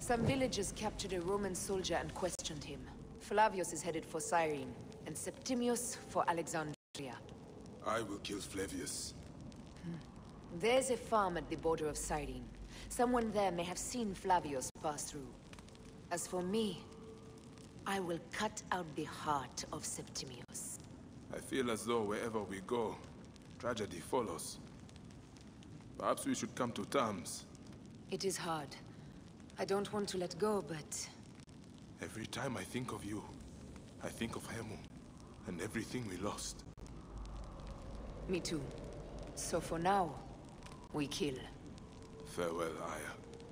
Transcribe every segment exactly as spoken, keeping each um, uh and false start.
Some villagers captured a Roman soldier and questioned him. Flavius is headed for Cyrene, and Septimius for Alexandria. I will kill Flavius. Hmm. There's a farm at the border of Cyrene. Someone there may have seen Flavius pass through. As for me, I will cut out the heart of Septimius. I feel as though wherever we go, tragedy follows. Perhaps we should come to terms. It is hard. I don't want to let go, but... Every time I think of you, I think of Hemu, and everything we lost. Me too. So for now, we kill. Farewell, Aya.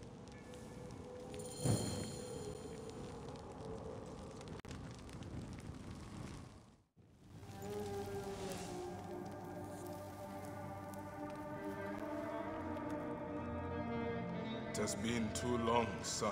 It has been too long, son.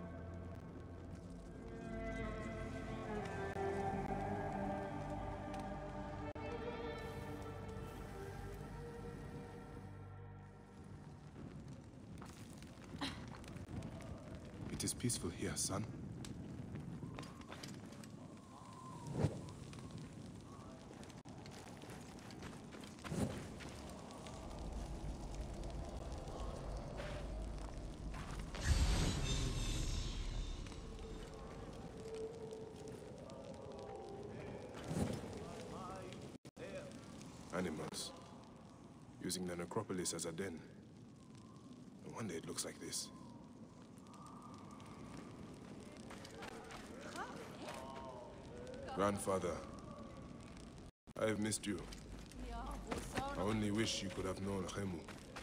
It is peaceful here, son. Animals. Using the necropolis as a den. No wonder it looks like this. Grandfather, I have missed you. I only wish you could have known Hemu.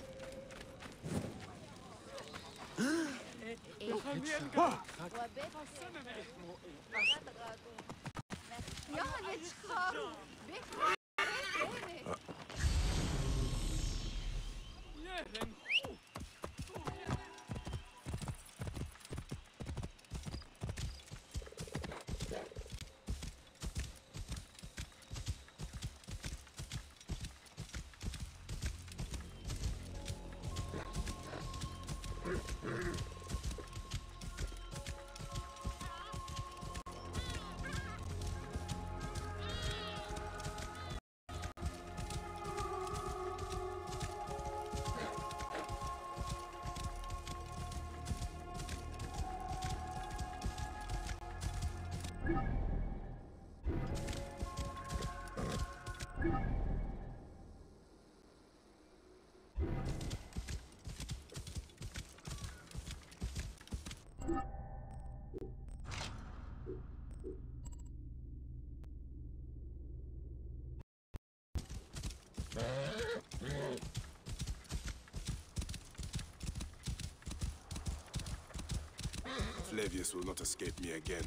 Flavius will not escape me again.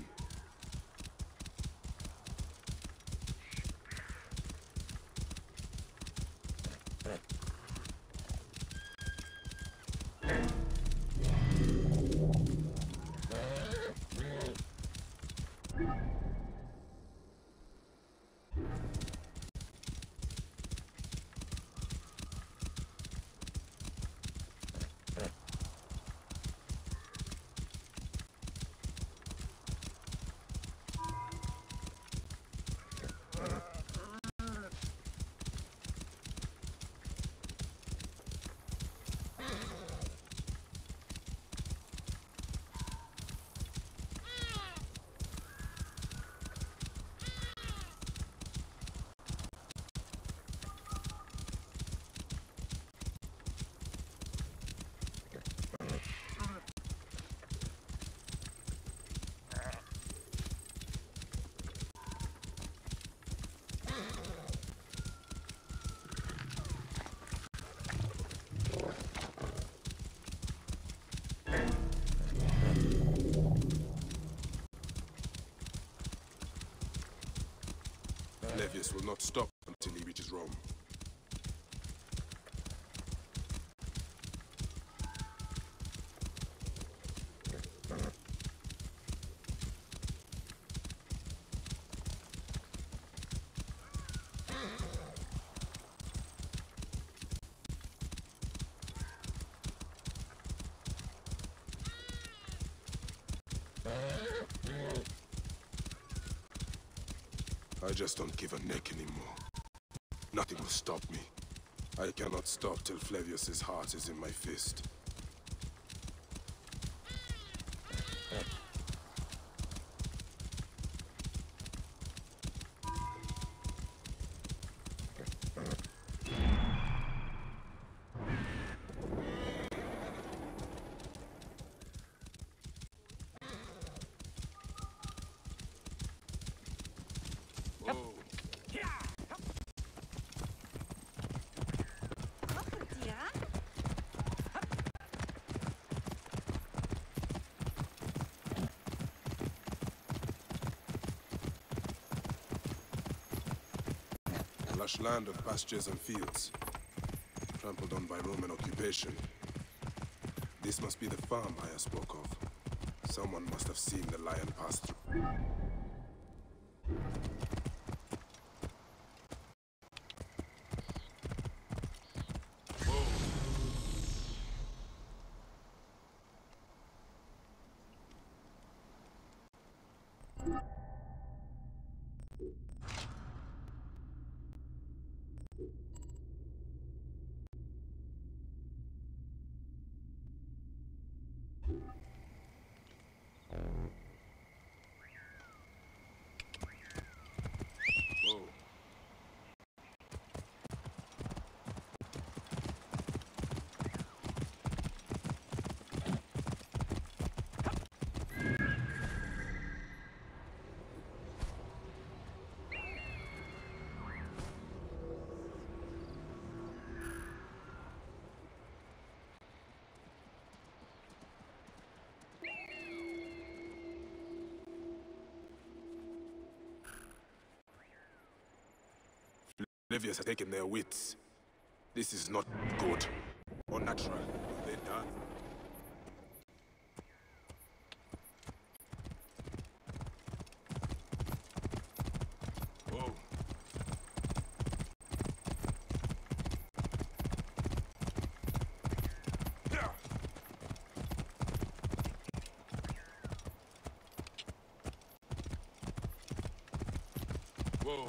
Flavius will not stop until he reaches Rome. I just don't give a neck anymore. Nothing will stop me. I cannot stop till Flavius's heart is in my fist. Lush land of pastures and fields, trampled on by Roman occupation. This must be the farm I spoke of. Someone must have seen the lion pass through. Flavius has taken their wits. This is not good or natural. They're done. Whoa. Yeah. Whoa.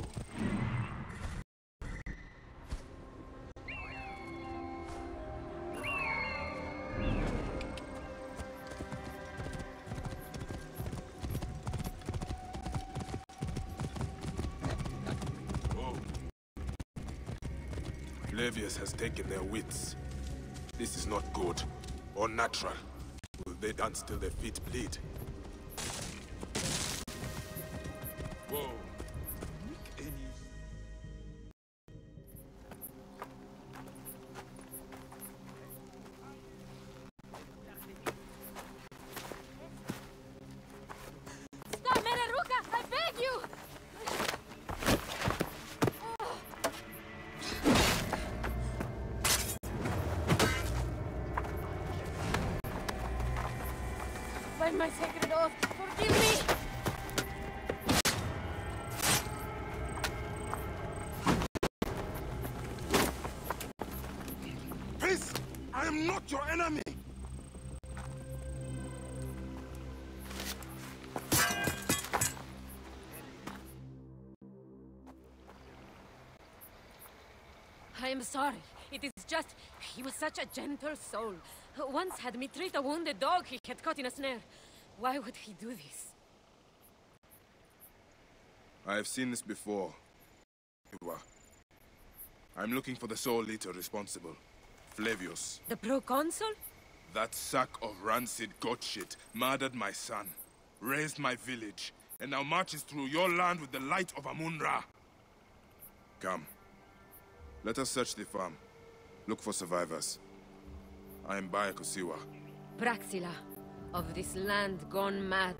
Flavius has taken their wits. This is not good or natural. Will they dance till their feet bleed? Whoa. Stop, Meraruka! I beg you! By my sacred oath, forgive me! Peace! I am not your enemy! I am sorry. It is just... he was such a gentle soul. Once had me treat a wounded dog he had caught in a snare. Why would he do this? I have seen this before. I'm looking for the sole leader responsible. Flavius. The proconsul? That sack of rancid goat shit murdered my son, raised my village, and now marches through your land with the light of Amun-Ra. Come. Let us search the farm. Look for survivors. I am Bayek of Siwa. Praxila, of this land gone mad.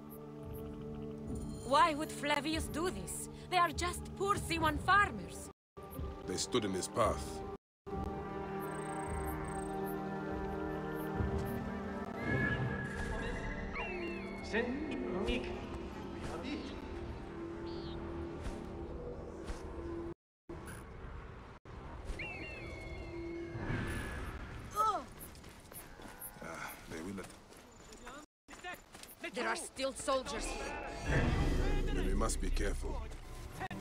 Why would Flavius do this? They are just poor Siwan farmers. They stood in his path. Ah, they will not. There are still soldiers here. Then we must be careful.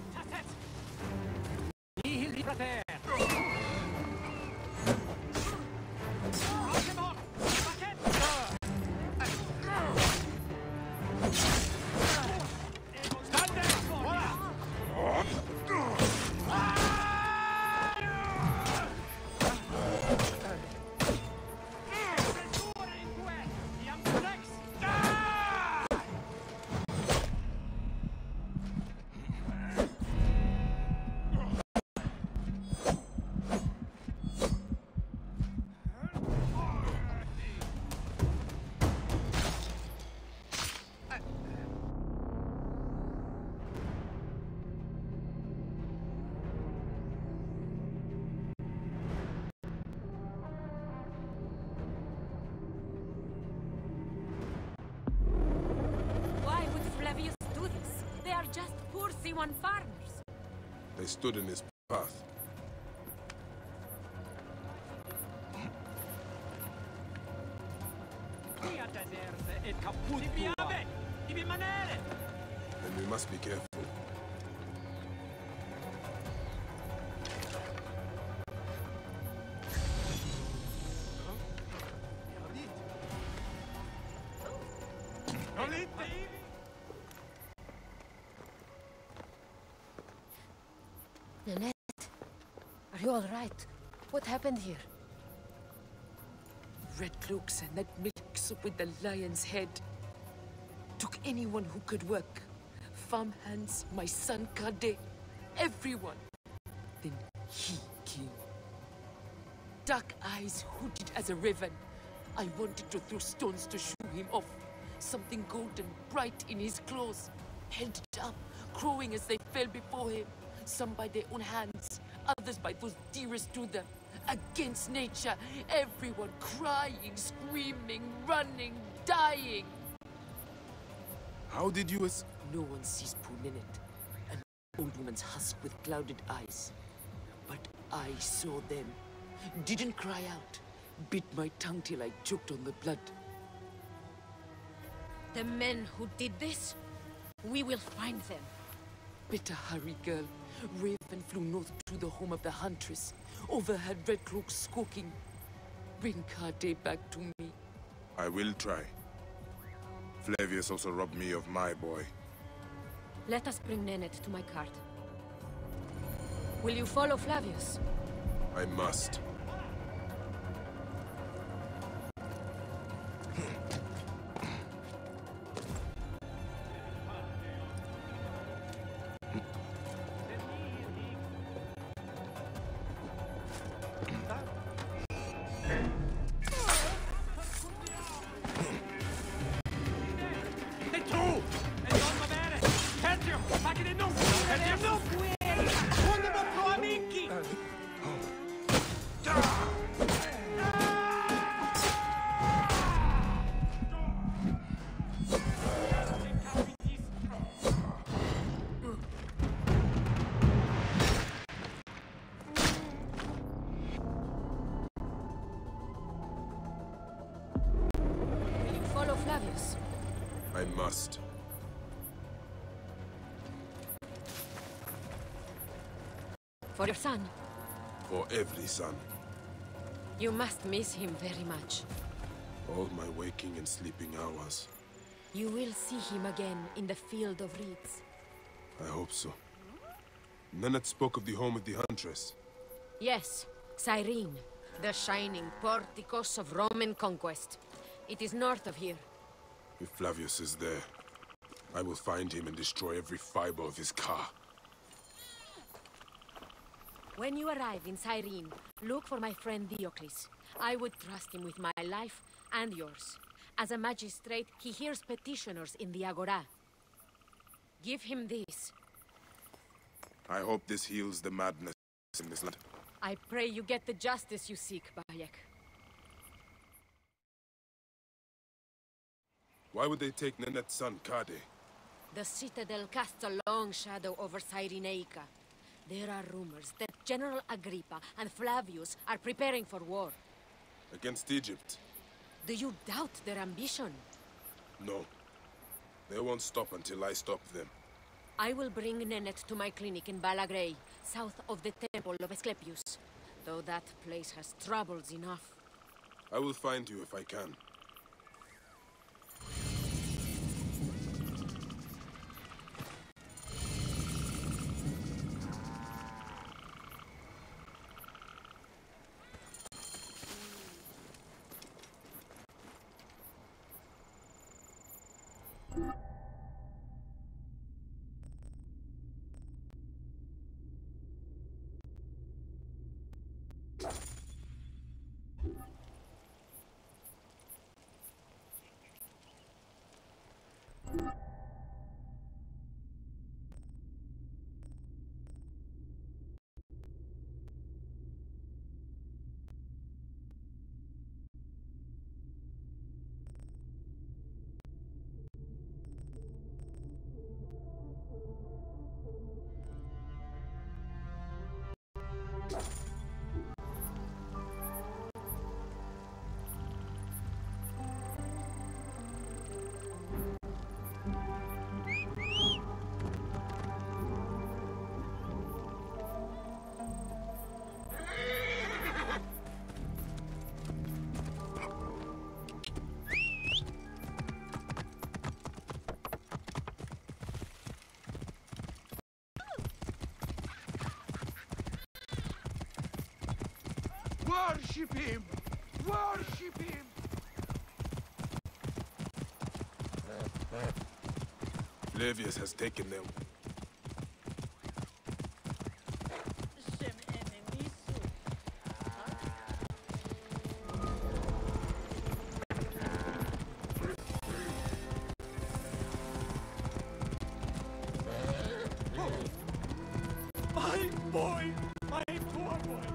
Roman farmers. They stood in his path. Then we must be careful. Nanette, are you all right? What happened here? Red cloaks and that mix-up with the lion's head. Took anyone who could work. Farm hands, my son Kade, everyone. Then he came. Dark eyes hooded as a raven. I wanted to throw stones to shoo him off. Something golden, bright in his claws. Held it up, crowing as they fell before him. Some by their own hands, others by those dearest to them. Against nature, everyone crying, screaming, running, dying. How did you es- No one sees poor Ninette, an old woman's husk with clouded eyes. But I saw them. Didn't cry out. Bit my tongue till I choked on the blood. The men who did this, we will find them. Better hurry, girl. Raven flew north to the home of the huntress. Overheard red cloaks squawking. Bring Kade back to me. I will try. Flavius also robbed me of my boy. Let us bring Nanette to my cart. Will you follow Flavius? I must. Flavius. I must. For your son? For every son. You must miss him very much. All my waking and sleeping hours. You will see him again in the field of reeds. I hope so. Nanette spoke of the home of the huntress. Yes, Cyrene, the shining porticos of Roman conquest. It is north of here. If Flavius is there, I will find him and destroy every fiber of his car. When you arrive in Cyrene, look for my friend Diocles. I would trust him with my life and yours. As a magistrate, he hears petitioners in the Agora. Give him this. I hope this heals the madness in this land. I pray you get the justice you seek, Bayek. Why would they take Nanette's son, Kade? The citadel casts a long shadow over Cyrenaica. There are rumors that General Agrippa and Flavius are preparing for war. Against Egypt? Do you doubt their ambition? No. They won't stop until I stop them. I will bring Nanette to my clinic in Balagrey, south of the temple of Asclepius. Though that place has troubles enough. I will find you if I can. Worship him! Worship him! Flavius has taken them. My boy! My poor boy!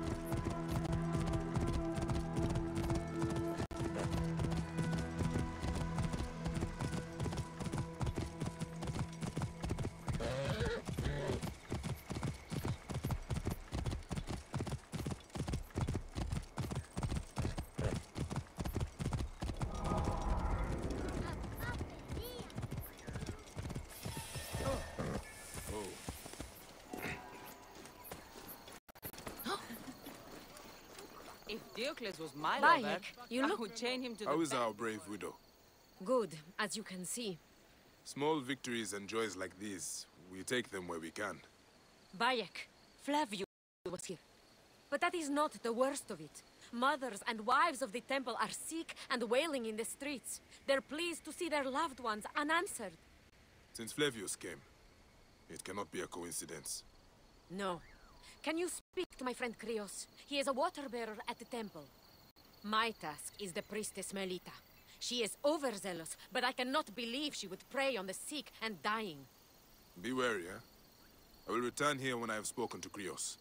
If Diocles was my Bayek, lover, you I look- would chain him to How the is bed. our brave widow? Good, as you can see. Small victories and joys like these, we take them where we can. Bayek, Flavius was here. But that is not the worst of it. Mothers and wives of the temple are sick and wailing in the streets. They're pleased to see their loved ones unanswered. Since Flavius came, it cannot be a coincidence. No. Can you speak to my friend Krios? He is a water-bearer at the temple. My task is the priestess Melita. She is overzealous, but I cannot believe she would prey on the sick and dying. Be wary, eh? I will return here when I have spoken to Krios.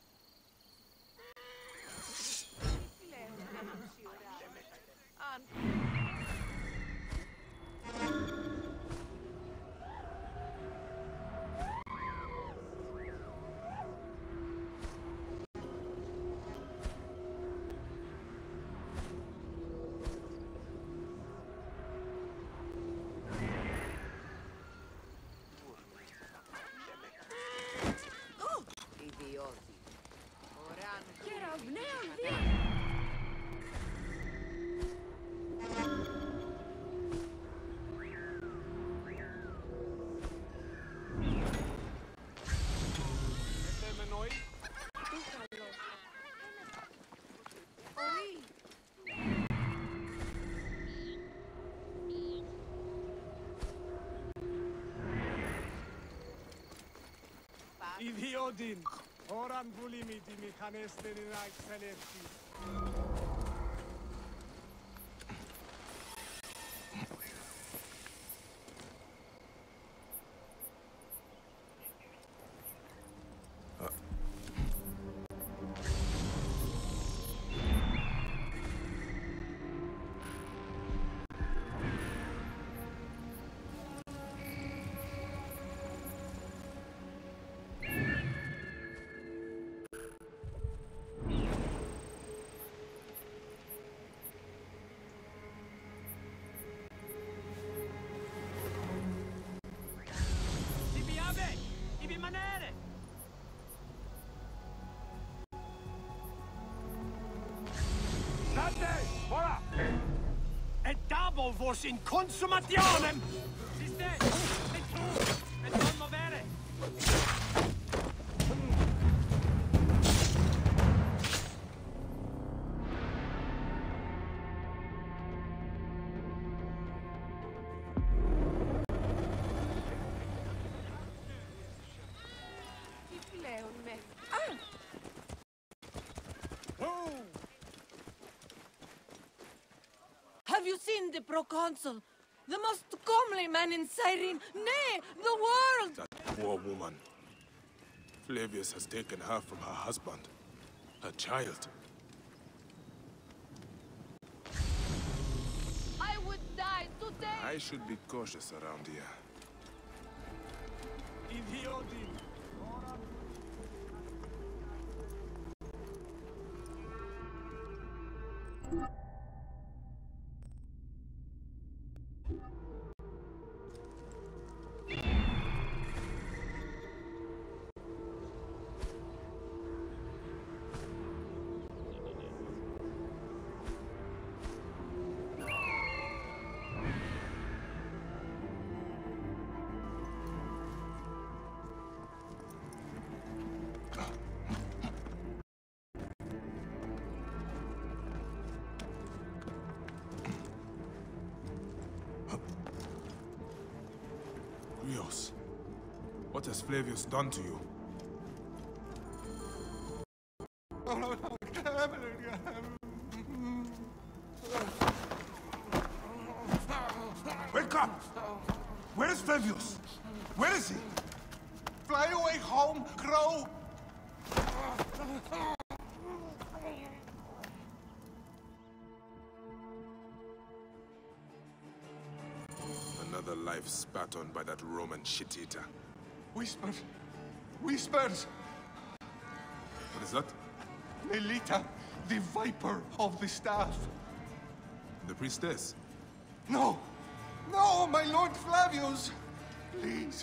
Idiodin, oran bulimiti mi canesteri excellency. E double vos in consumationem! Siste, e tu, e non movere! Have you seen the proconsul? The most comely man in Cyrene, nay, the world! That poor woman. Flavius has taken her from her husband, her child. I would die today! I should be cautious around here. Idiodin! What has Flavius done to you? Wake up! Where is Flavius? Where is he? Fly away home, crow! Another life spat on by that Roman shit-eater. Whispers! Whispers! What is that? Melita, the viper of the staff. The priestess? No! No, my Lord Flavius! Please.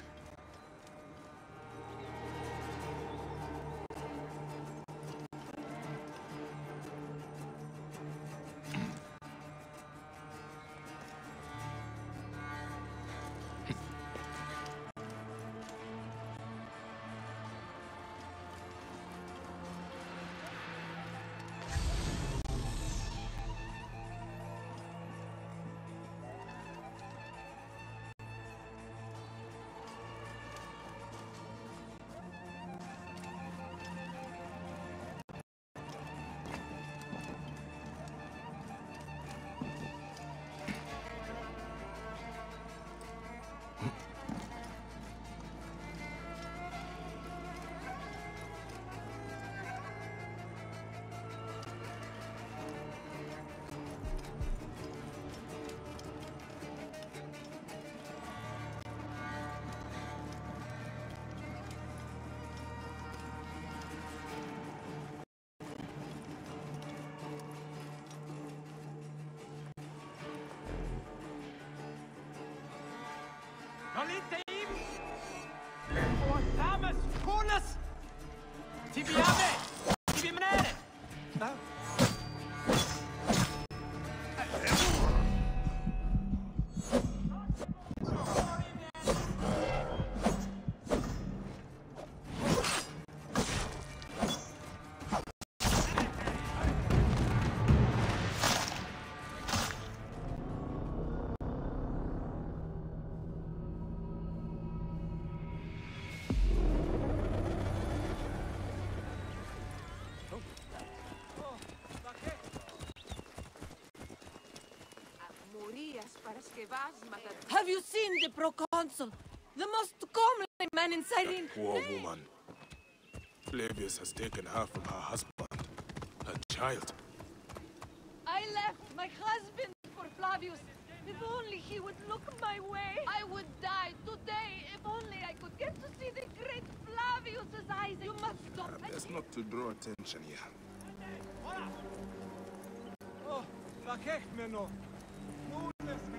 Noliteim! Portamus Kunus! Tibiame! Tibimere! Have you seen the proconsul? The most comely man in Cyrene. Poor woman. Flavius has taken her from her husband, her child. I left my husband for Flavius. If only he would look my way. I would die today if only I could get to see the great Flavius's eyes. You must stop. Uh, best not to draw attention here. Oh, Vakech Meno. No, let's go.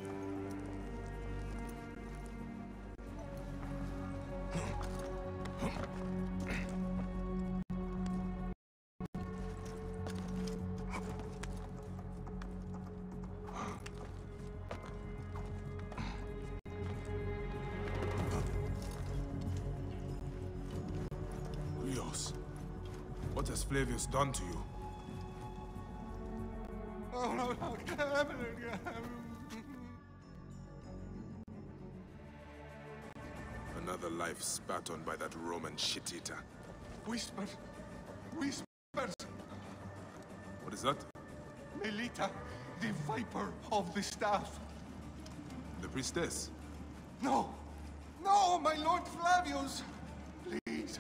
What has Flavius done to you? Another life spat on by that Roman shit-eater. Whispers! Whispers! What is that? Melita, the viper of the staff. The priestess? No! No, my Lord Flavius! Please.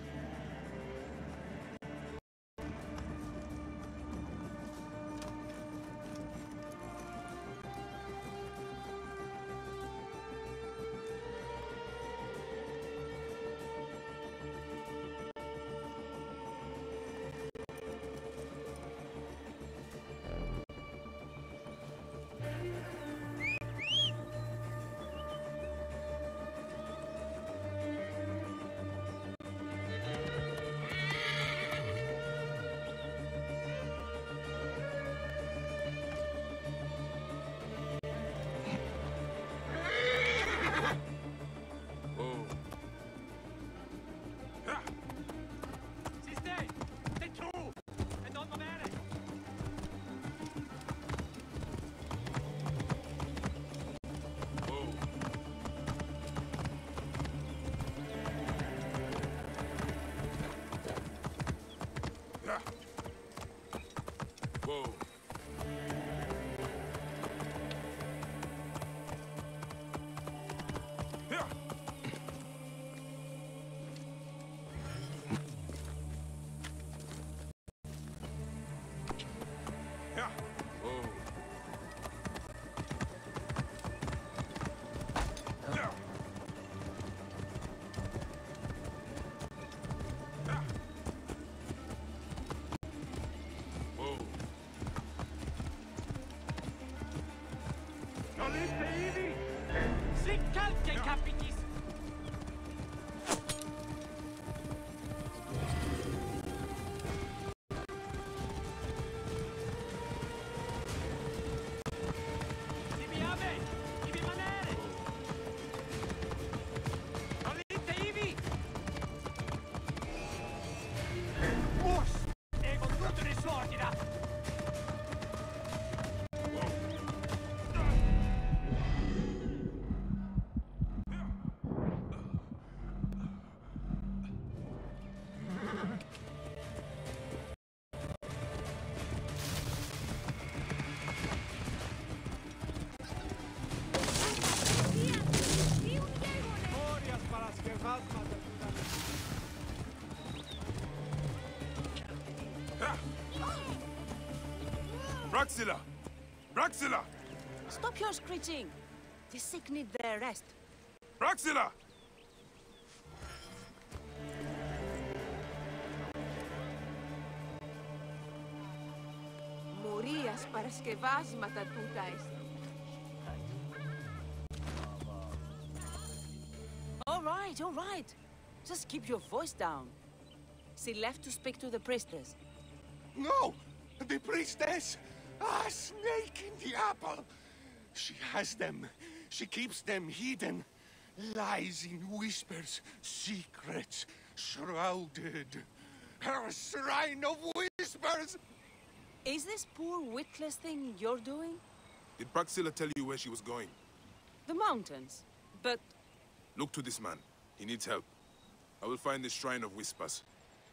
Braxilla! Braxilla! Stop your screeching. The sick need their rest. Braxilla! Μορίας παρασκευάσματα τούτα est. All right, all right. Just keep your voice down. She left to speak to the priestess. No! The priestess! Ah, snake in the apple! She has them. She keeps them hidden. Lies in whispers, secrets, shrouded. Her shrine of whispers! Is this poor witless thing you're doing? Did Braxilla tell you where she was going? The mountains. But Look to this man. He needs help. I will find the Shrine of Whispers.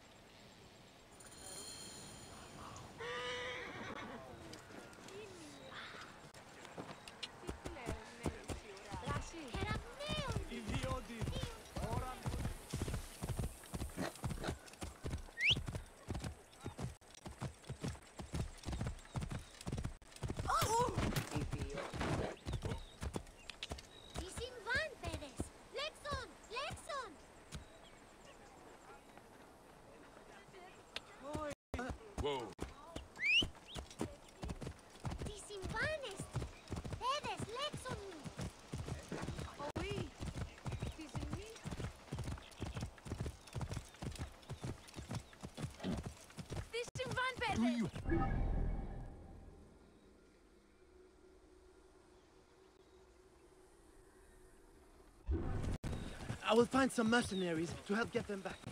Whoa. I will find some mercenaries to help get them back.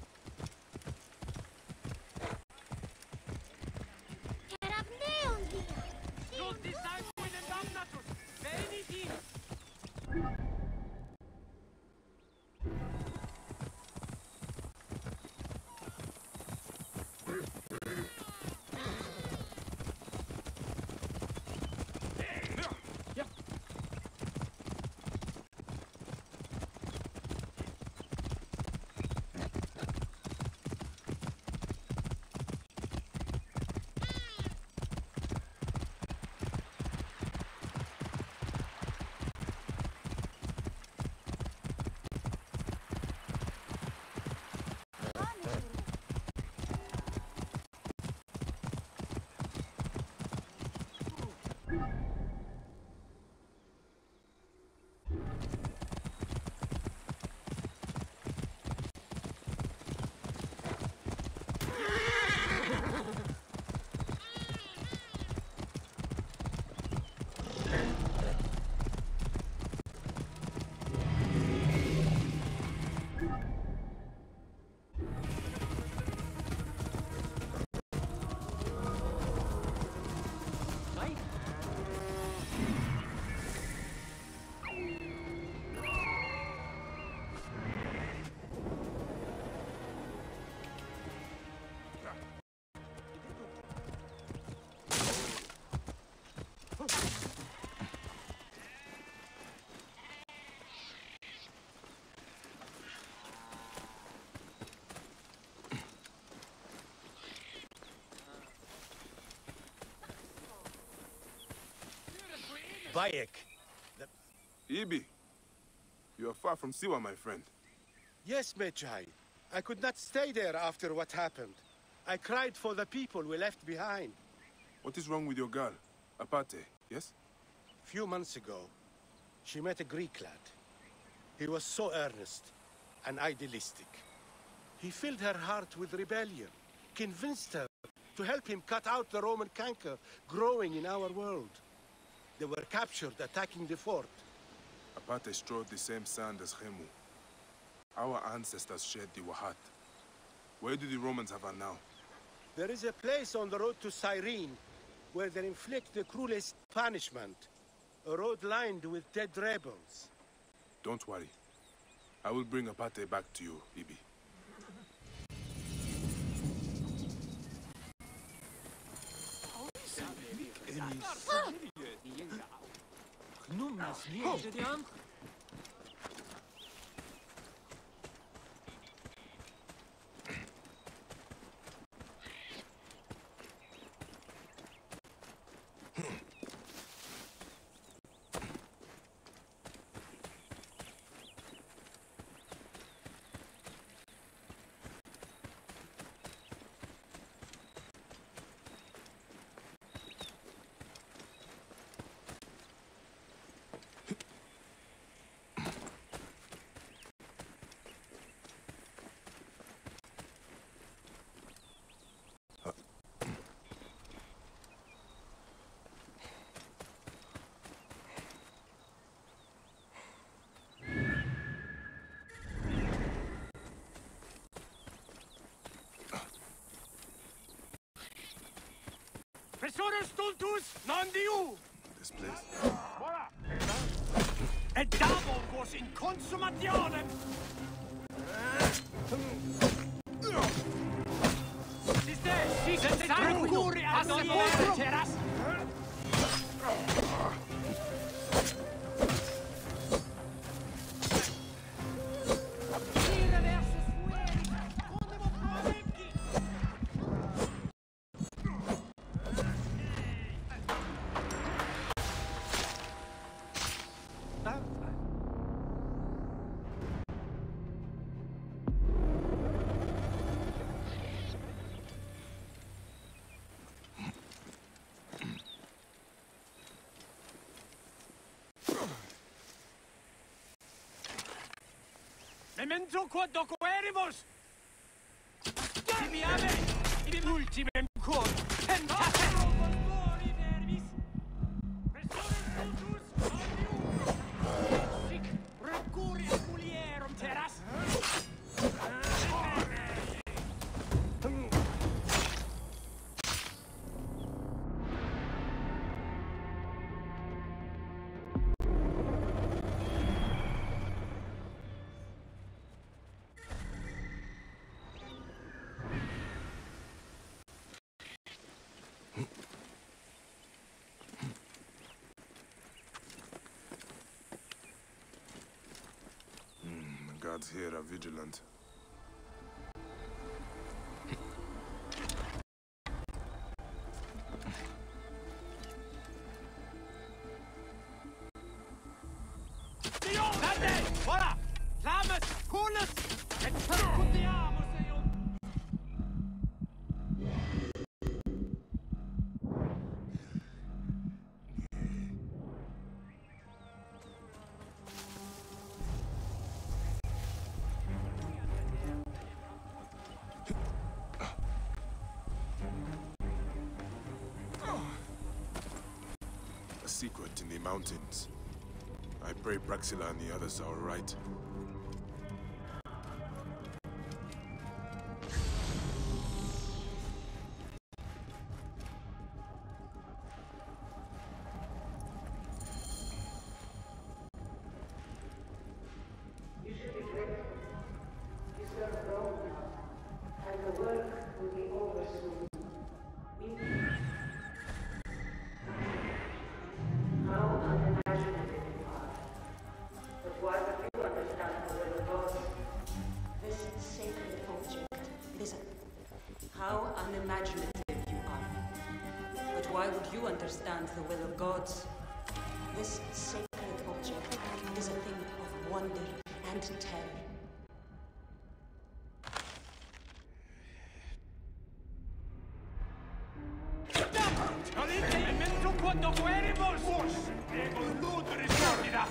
Bayek. The... Ibi, you are far from Siwa, my friend. Yes, Medjay. I could not stay there after what happened. I cried for the people we left behind. What is wrong with your girl? Apate, yes? Few months ago, she met a Greek lad. He was so earnest and idealistic. He filled her heart with rebellion, convinced her to help him cut out the Roman canker growing in our world. They were captured attacking the fort. Apate strode the same sand as Khemu. Our ancestors shared the Wahat. Where do the Romans have her now? There is a place on the road to Cyrene where they inflict the cruelest punishment. A road lined with dead rebels. Don't worry. I will bring Apate back to you, Ibi. Professor Stultus, non diu! This place? Et davo vos in consummationem! Siste, siste, tranquuri ad teras! Memento quod docueribus! Tibi ave, in ultimem quod tentate! Mori verbis! Personum cultus, omnium! Sic, recuri ad mulierum terras! Guards here are vigilant. Verde! Ora! Lamus! Coolus! Et percutiamus eum! A secret in the mountains. I pray Praxila and the others are all right. How unimaginative you are. But why would you understand the will of gods? This sacred object is a thing of wonder and terror. quando queremos! Forse, ego ludere stupida!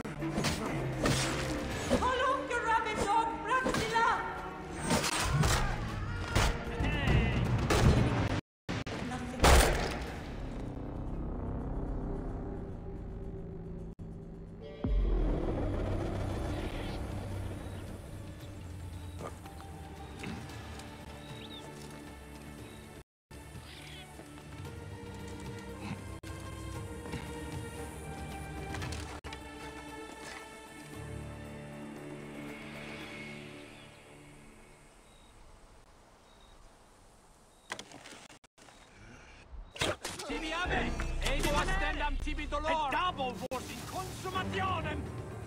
Follow your rabid dog, Raxila! Nothing. Tibiame! Ego astendam tibi dolor! Et double vos in consumationem!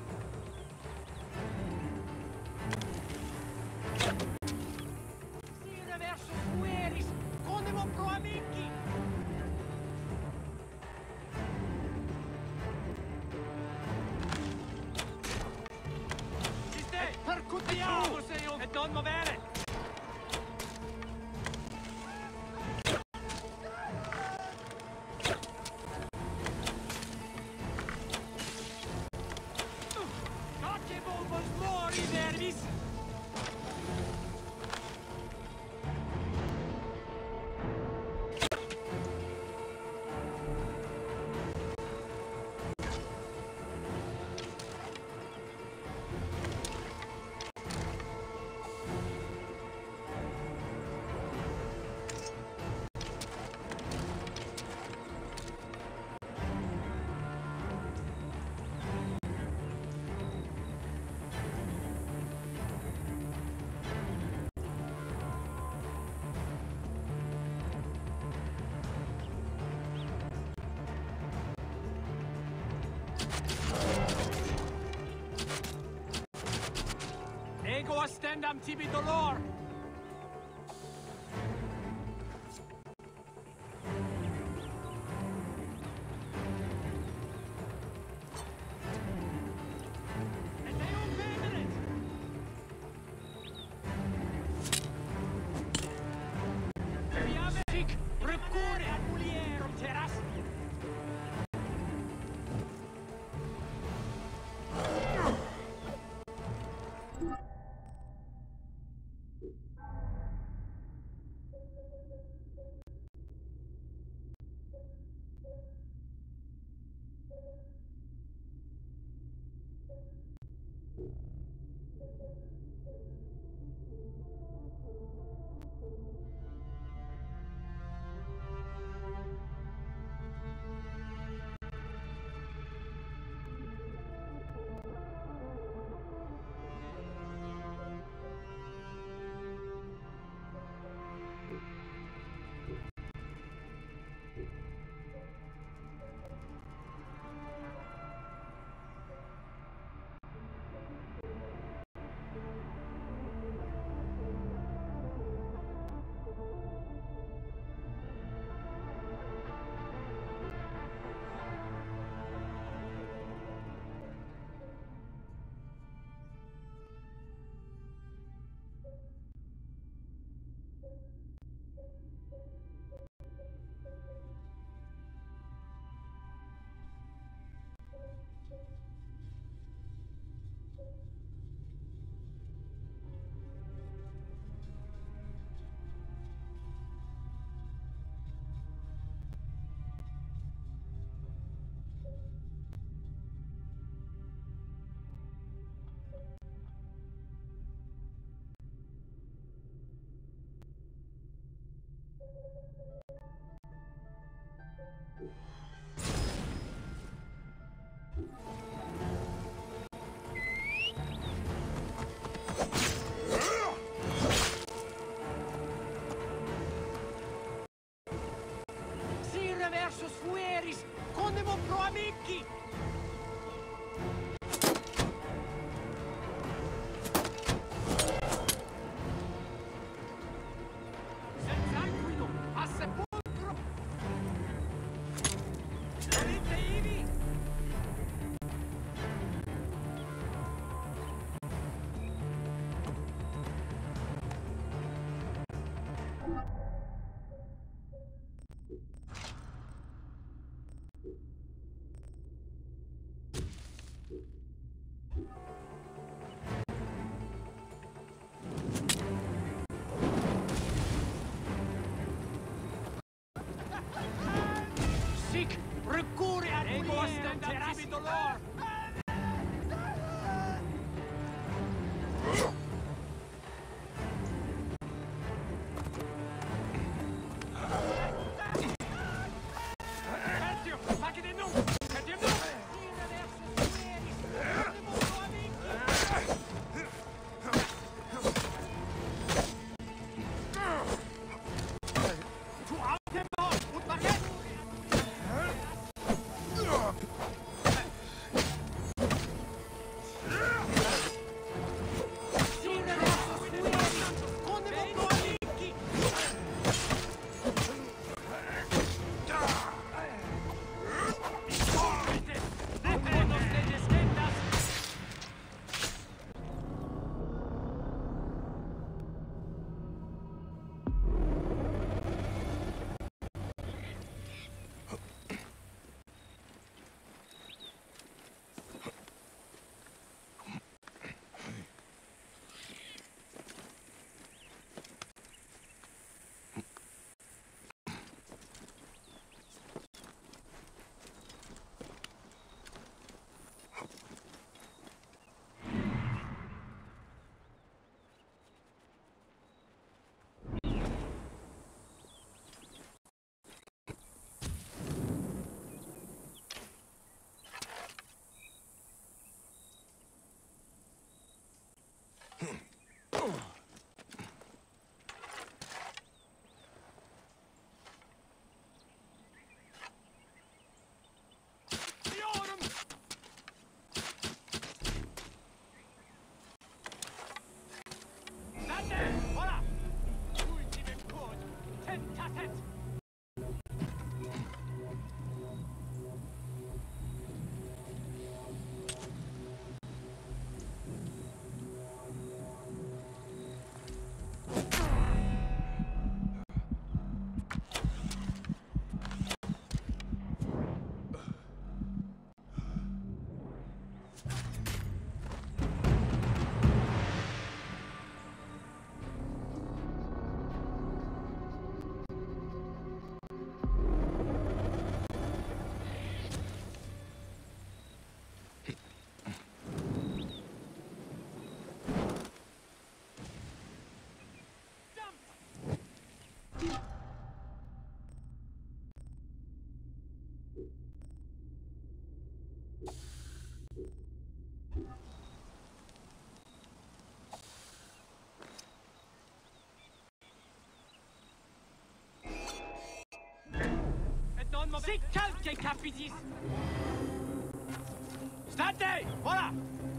Sire versus fueris, conemo pro amici! Siste! Percutiamo! Et non movere! Ego astendam tibi dolor! Et eum veneret! Viame sic, recurre ad mulierum terrastri! Sire versus fueris, conemo pro amici! Senz'anquilo, a sepolcro! Venite ivi! sic, recure ad ego ostendam tibi dolor. Sic calce capitis! State! Voilà!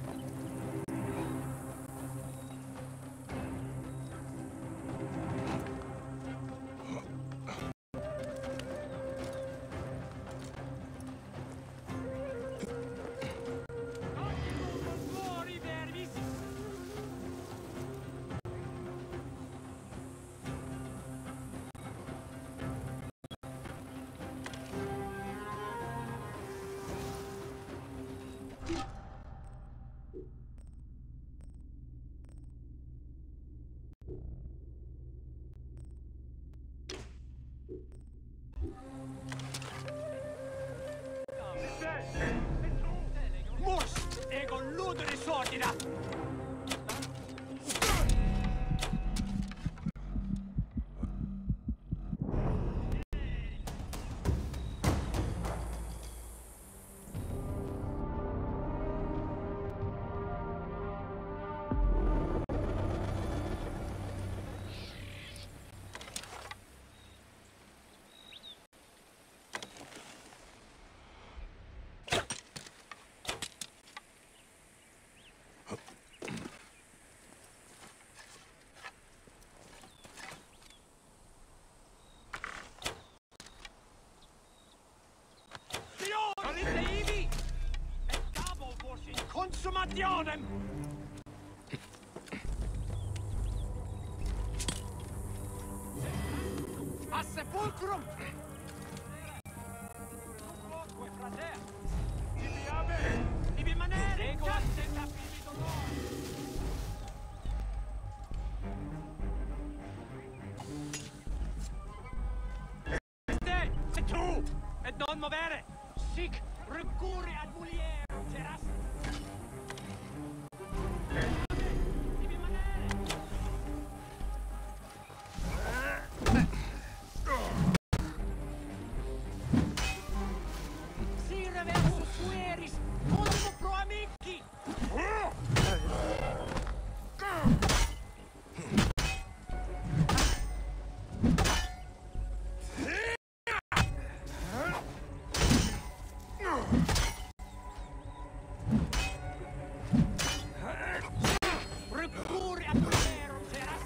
Ordina! Consumationem! A sepulcrum! Ibi ave! Ibi manere! Cante capivi dolor! Ste! Se tu! E non movere! Sic recurre ad mulier! Teras! Devi rimanere! Si reverso fueris! Ultimo pro amici! Recurre ad mulier! Teras!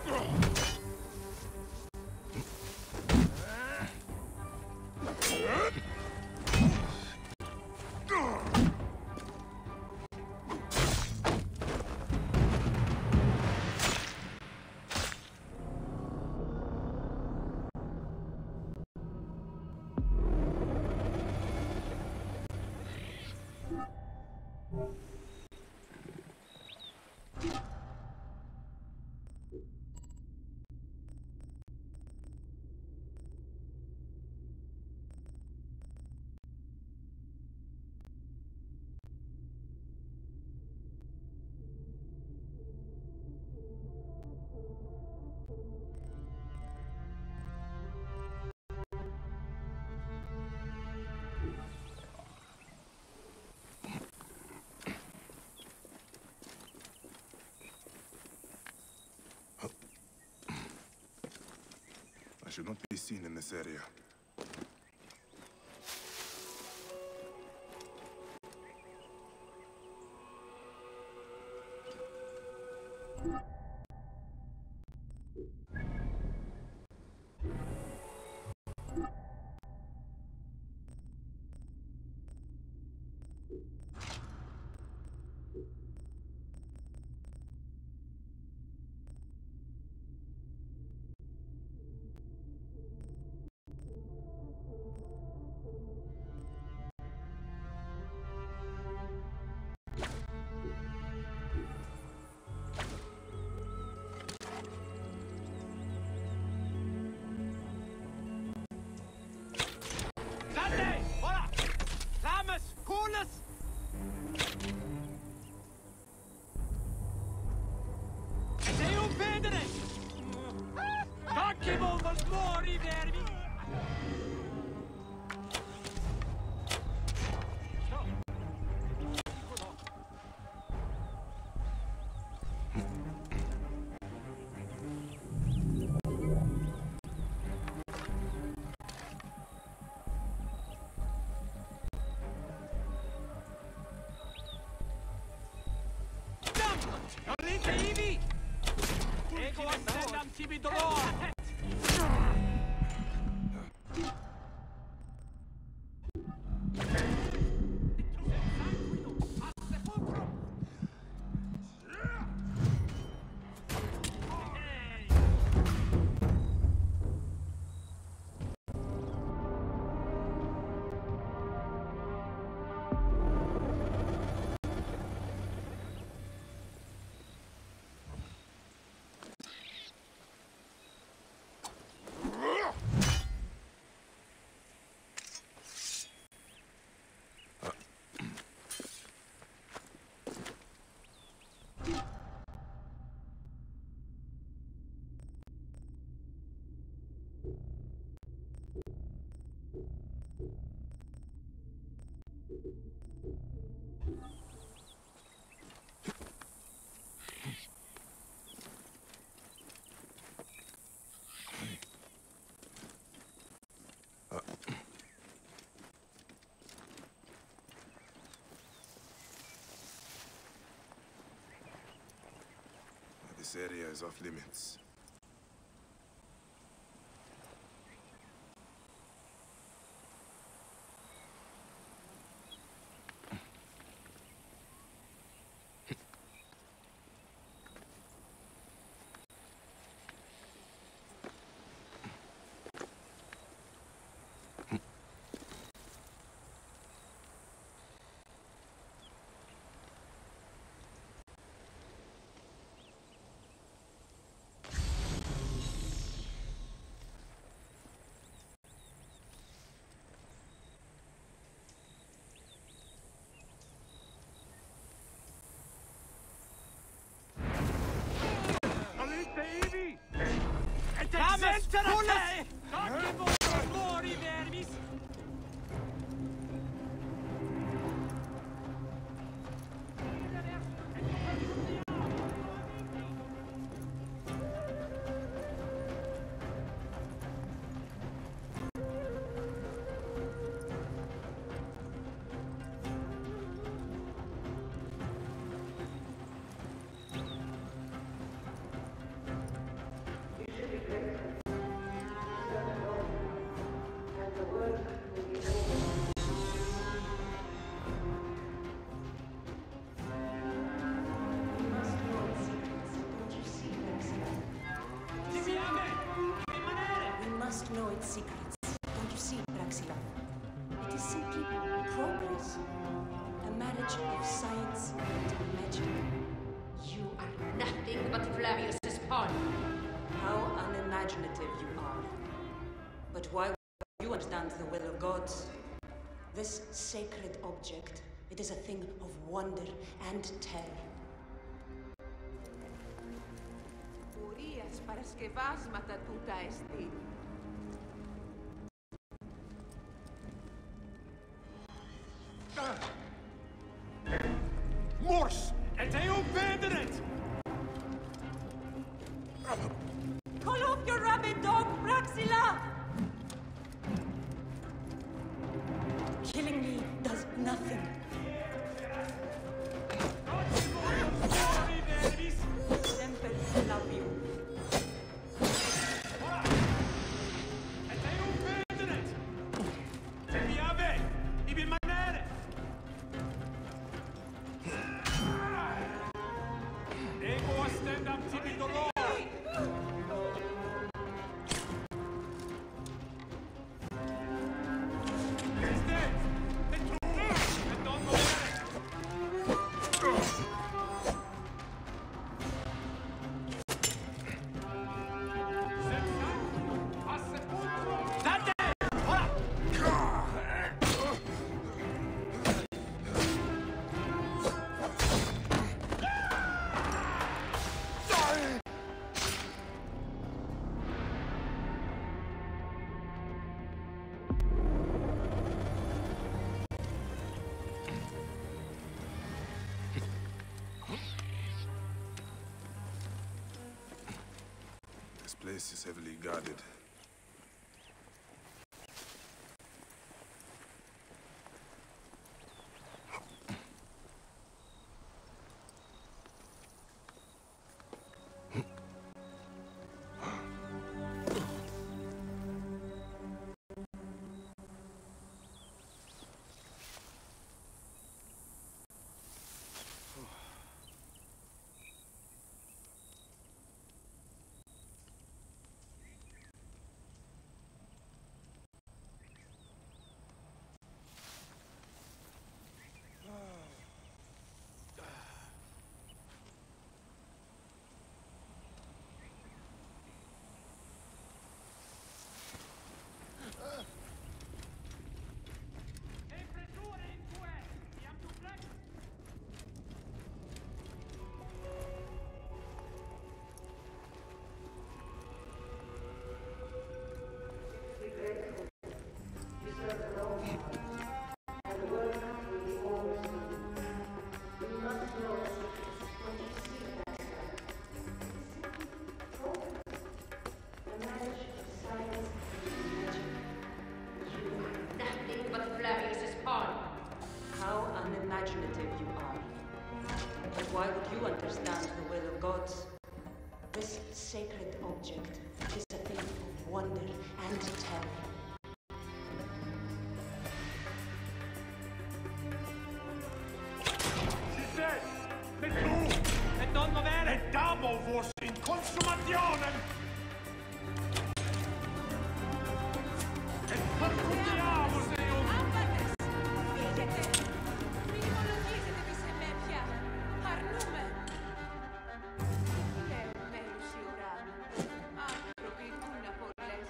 I should not be seen in this area. Dante! Ora! Ramus! Coolness! Sei un pedere! Tocchi volvos mori, vermi! Non li vivi! Ego ascendam tibi dolor! This area is off limits. simply progress. A marriage of science and magic. You are nothing but Flavius's pawn. How unimaginative you are. But why would you understand the will of gods? This sacred object, it is a thing of wonder and terror. Ουρίας παρασκευάσματα τούτα εστί. Mors! Et eo vederet! Call off your rabid dog, Praxila! Killing me does nothing. Semper Flavium. Et eo vederet! Vi ave! Ibi manere! Ego ostendam tibi dolor! Is dead! Et tu! Et non morere! This place is heavily guarded. How unimaginative you are. But why would you understand the will of gods? This sacred object is a thing of wonder and terror. Si ses! Et tu! Et non movere! Et dabo vos in consumationem! Et percutiamus eum! Άμπατες! Φύγετε! Μην υπολογίζετε τη σεμέπια! Αρνούμε! Λέω μέρους η ουρά. Άνθρωποι που να πολλές.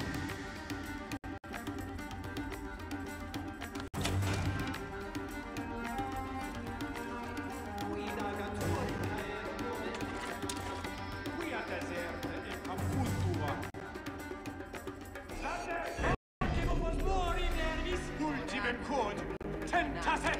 Quia deserte e capultua! Sate! Ultimo vos mori nervis! Ultimem quod! Tentaset!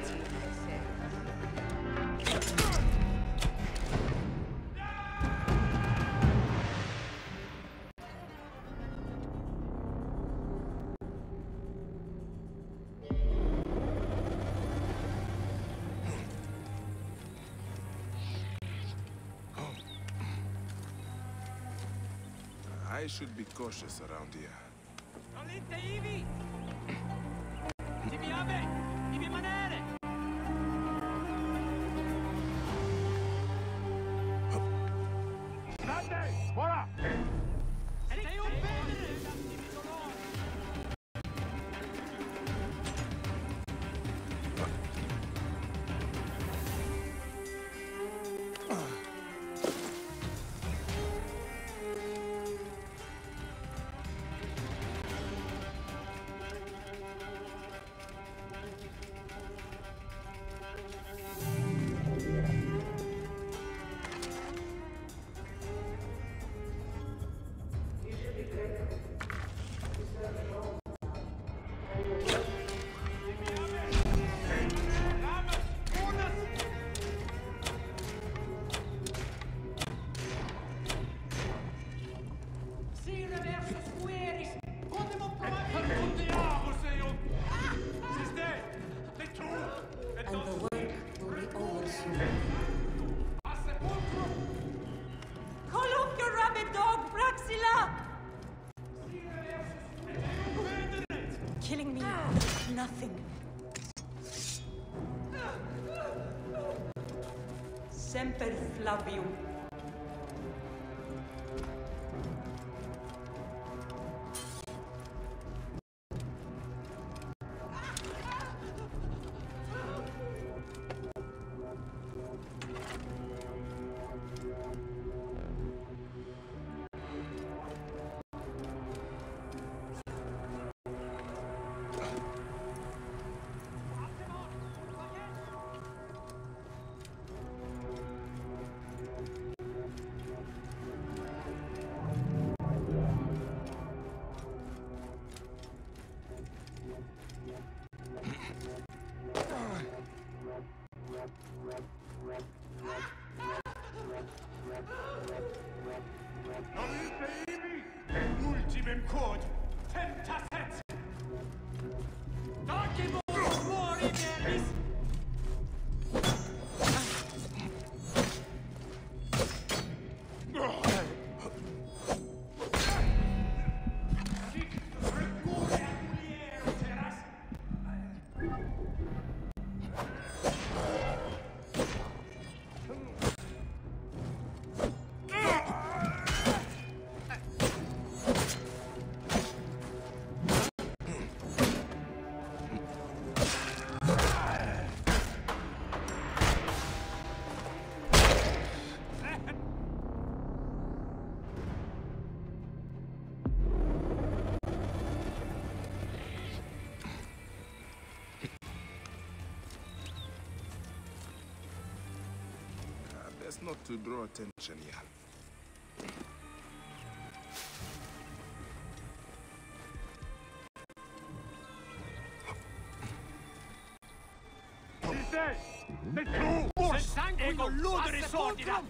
I should be cautious around here. Alinte ivi! Tibi ave! Ibi manere! Sate! Ora! Et eum vedere! Tibi dolor! Nothing. Semper Flavium. Ultimum code, Temptaset! Darkimo Mori Nervis! Sic recure amuliero terras! Best not to draw attention here. The true force ego ludere sordida!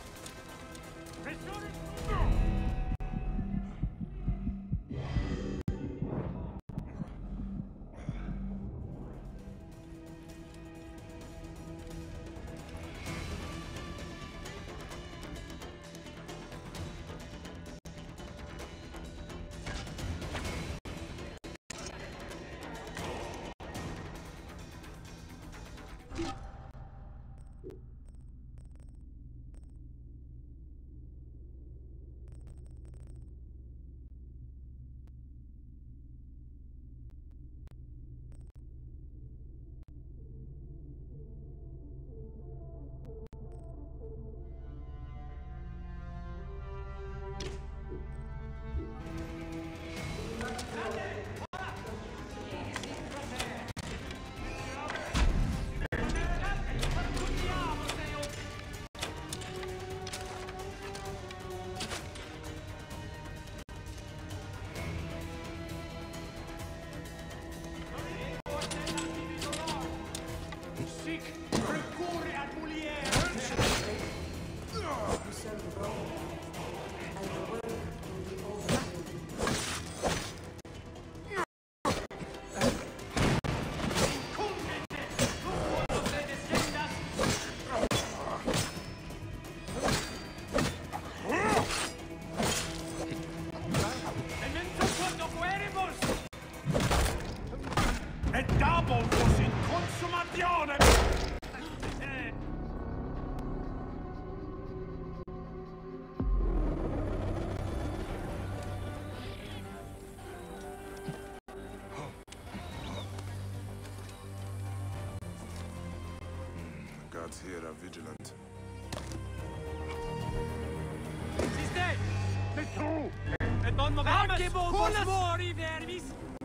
Guards here are vigilant. He's dead! The two! Et non mogamus! Coolus! Mori vermis!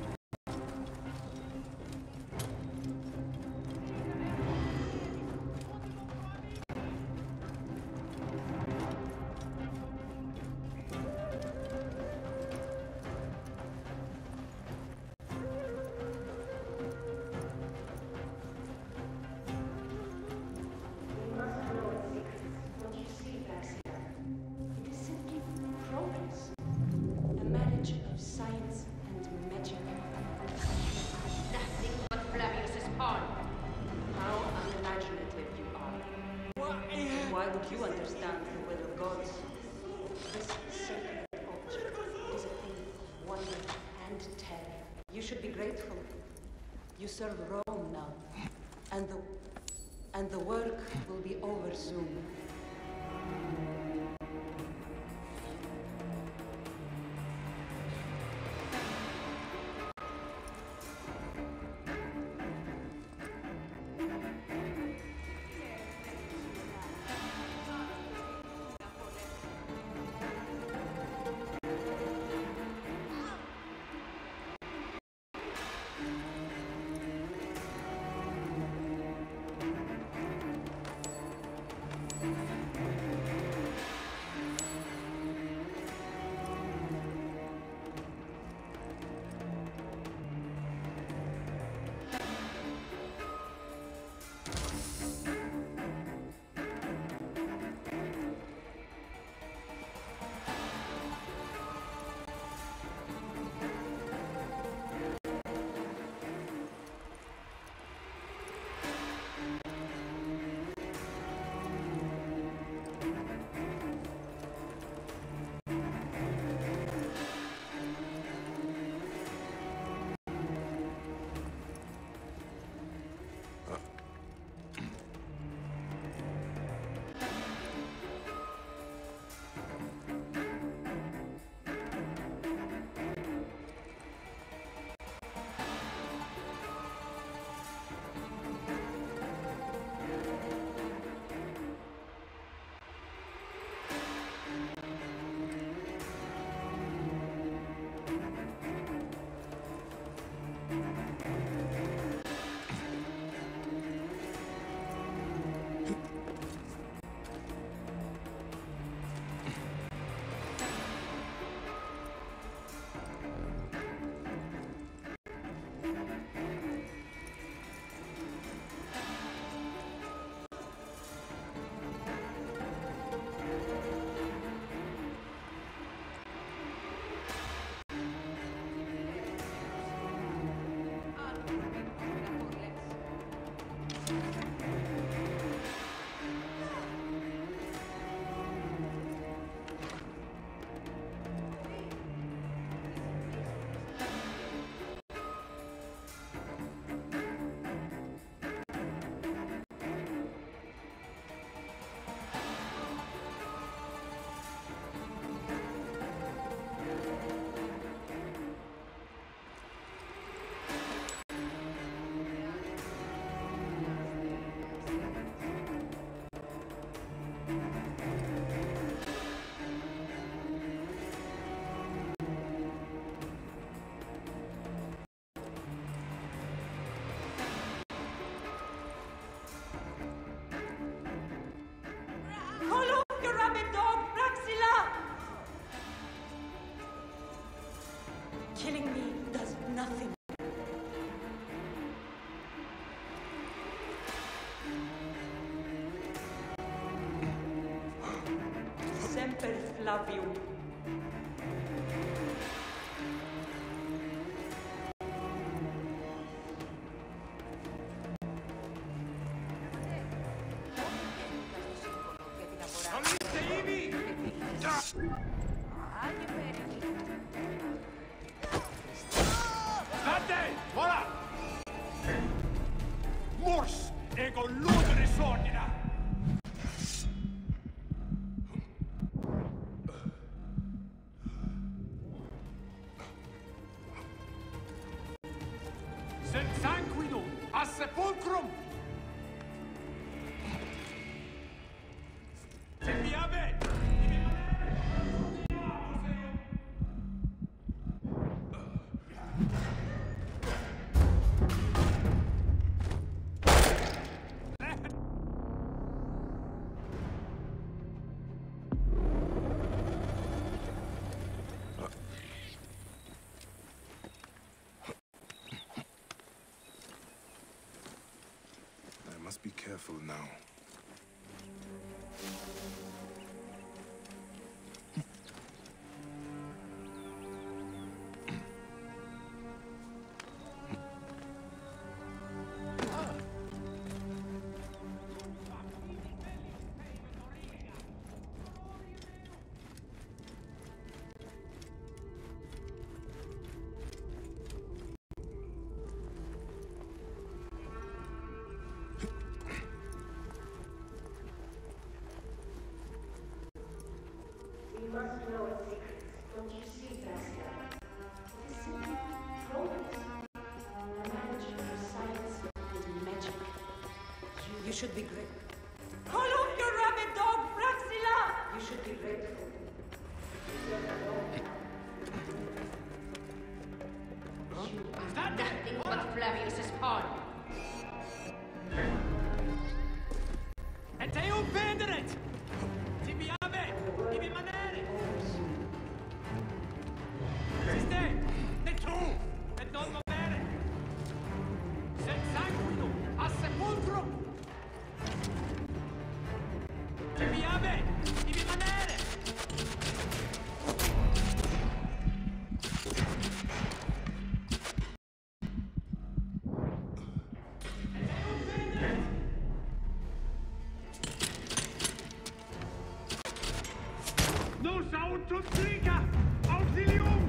You understand the will of gods. This sacred object is a thing of wonder and terror. You should be grateful. You serve Rome now, and the and the work will be over soon. Killing me does nothing. Semper Flavium. Be careful now. You should be grateful. Call off your rabid dog, Praxila! You should be grateful. Nothing but Flavius's pawn. E te un vendere! Ti viame! Ti vi manere! Siste! Ne tu! E non movere! Sen sanguino! A sepulcro! Ti viame! Ti vi manere! Nos autotriga! Auxilium!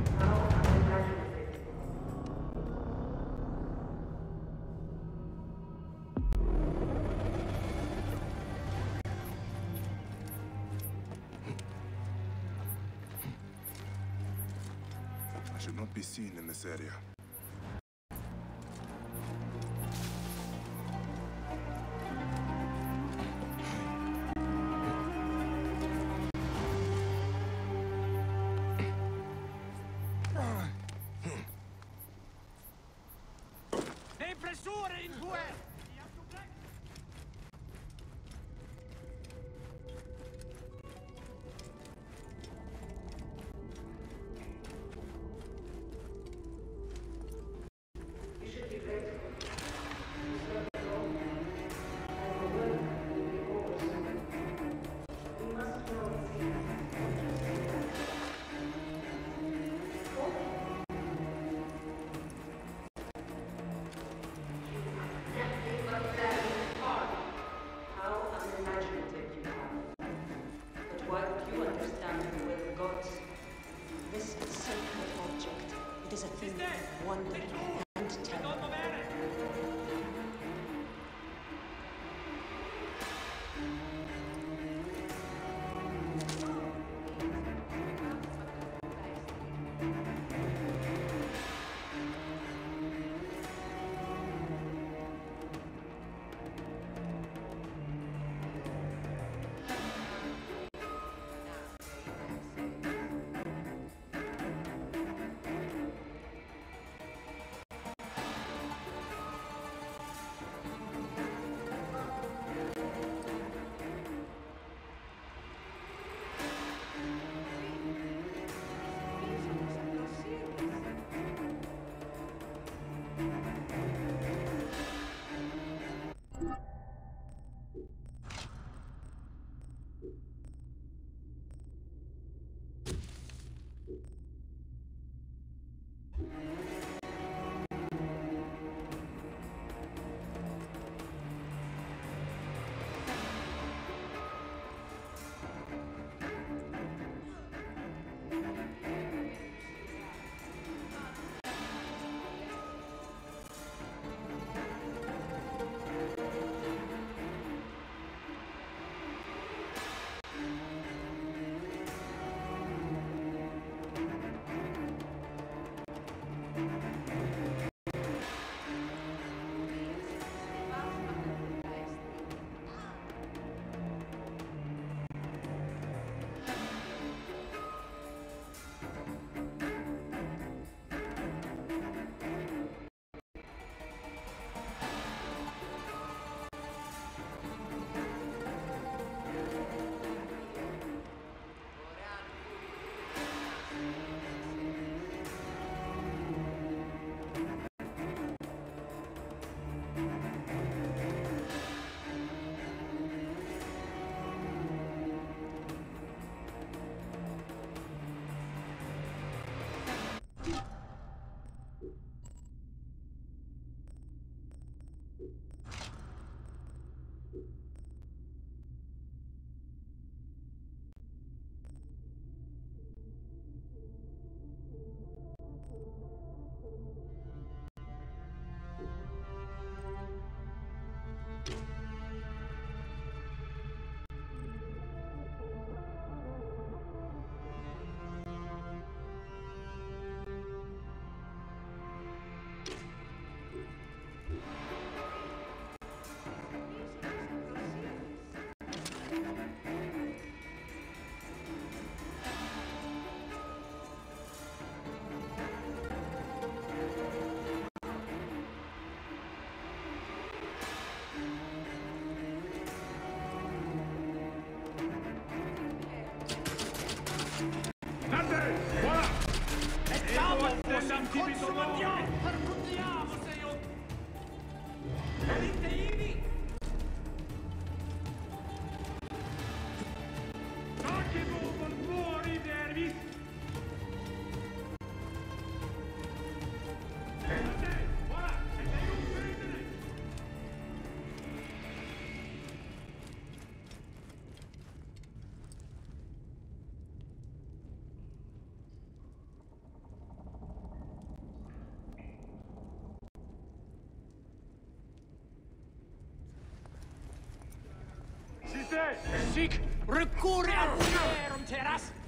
I should not be seen in this area. Nei pressore in guerra! How unimaginative you are. But why would you understand the will of gods? This sacred object, it is a thing of wonder and terror. Non movere! Sic recurre ad teras